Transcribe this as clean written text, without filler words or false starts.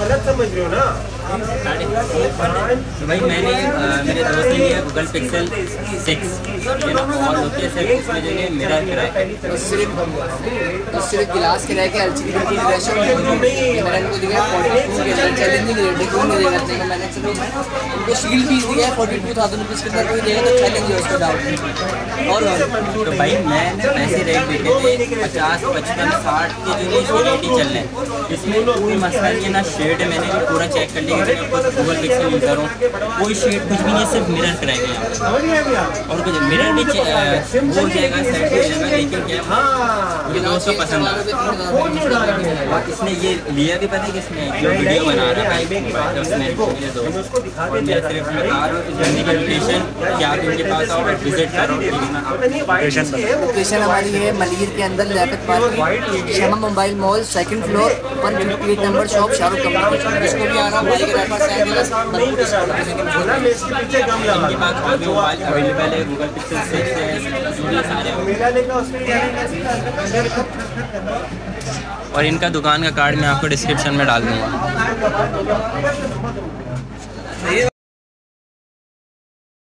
गलत समझ रहे हो ना। तो भाई मैंने मेरे दोस्त ने लिया गूगल पिक्सल 6 और लोकेशन उसमें जो है मिरर क्रैक तो सिर्फ गिलास क्रैक है, एलसीडी की रिफ्रेशर मैंने इनको दिया 42 के अंदर चैलेंजिंग रेटिंग को नहीं देगा करने का। मैंने चलो उनको शील्ड पीस दिया है 42,000 रुपीज़ के अंदर, कोई देगा तो चैलेंज है उसको डाउट नहीं। और तो भाई मैंने पैसे रेट देखे थे 50, 55, 60 के जो इसके रेट ही चल रहे हैं। इसमें कोई मसला नहीं है ना, शेड है मैंने पूरा चेक कर लिया कि गूगल पिक्सल यूज़र हूँ, कोई शेड कुछ भी नहीं, सिर्फ मिरर क्रैक है और कुछ मिरर भी हो जाएगा, सेट हो जाएगा। लेकिन क्या मुझे दोस्त को पसंद आया, इसने ये लिया भी पता है किसने, जो वीडियो बना रहा है भाई उसने मेरे दोस्त। और मैं सिर्फ बता रहा हूँ जल्दी का लोकेशन क्या आप इनके पास आओ और विजिट करो। लोकेशन हमारी है मलिर के अंदर Liaquat park, Shama mobile mall, 2nd floor, 158 number shop, Shahrukh communication. जिसको भी आना भाई के रेफर से आएंगे इनके पास मोबाइल अवेलेबल है, गूगल पिक्सल 6 है, सारे। और इनका दुकान का कार्ड मैं आपको डिस्क्रिप्शन में डाल दूँगा।